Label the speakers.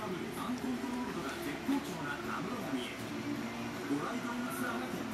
Speaker 1: にファンコントロール度が絶好調な安室奈美恵。ご来場のツアーが決定。